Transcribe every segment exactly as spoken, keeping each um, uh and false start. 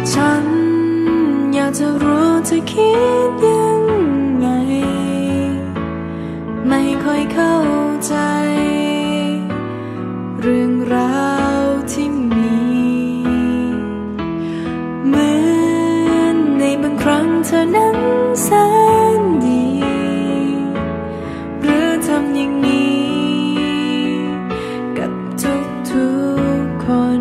ฉันอยากจะรู้เธอคิดยังไงไม่ค่อยเข้าใจเรื่องราวที่มีเหมือนในบางครั้งเธอนั้นแสนดีหรือทำอย่างนี้กับทุกๆคน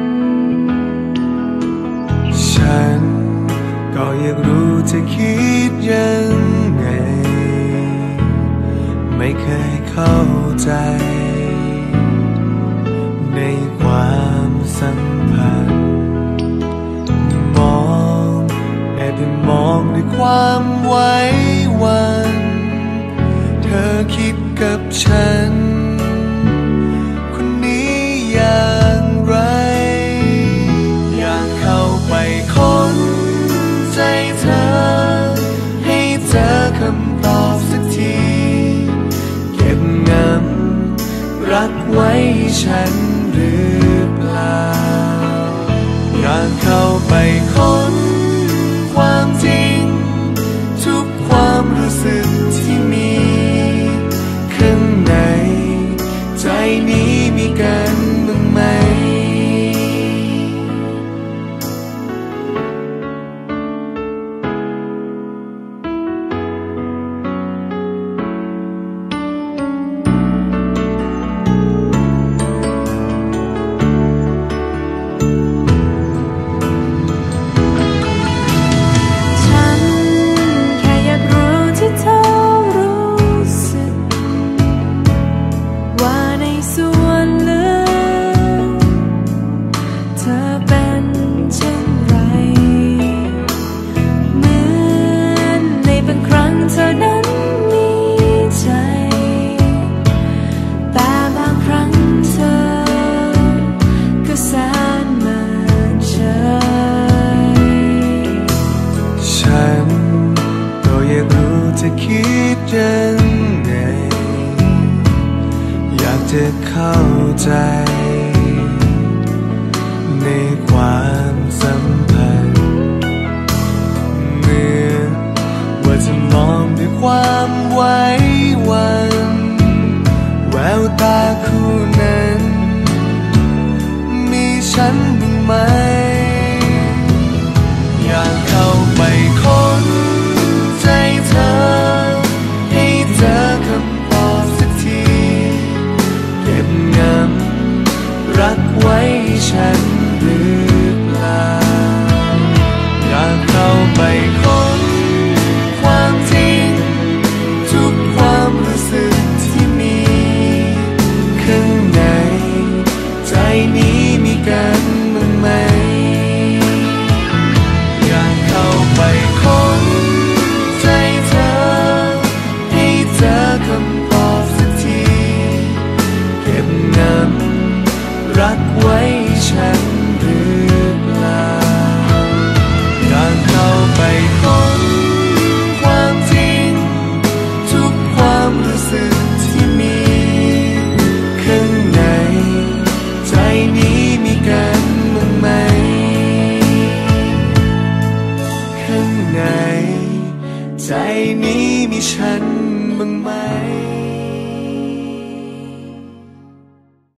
ฉันก็อยากรู้เธอคิดยังไงไม่เคยเข้าใจในความสัมพันธ์มองแอบไปมองด้วยความไว้วันเธอคิดกับฉันคนนี้อย่างไรอยากเข้าไปค้นใจเธอให้เจอคำตอบสักทีเก็บงำรักไว้ฉันหรือเปล่าอยากเข้าไปค้นความจริงทุกความรู้สึกที่มีข้างในใจนี้มีกันบ้างไหมจะคิดยังไงอยากจะเข้าใจในความสัมพันธ์เหมือนว่าจะมองด้วยความไว้วันแววตาคู่นั้นมีฉันบ้างไหมอยากเข้าไปค้นใจเธอให้เจอคำตอบสักทีเก็บงำรักไว้ฉันหรือเปล่าอยากเข้าไปค้นความจริงทุกความรู้สึกที่มีข้างในใจนี้มีกันบ้างไหมอยากเข้าไปค้นใจเธอให้เจอคำตอบสักทีเก็บงำรักไว้ฉันหรือเปล่าอยากเข้าไปค้นความจริงทุกความรู้สึกที่มีข้างในใจนี้มีกันบ้างไหมข้างในใจนี้มีฉันบ้างไหม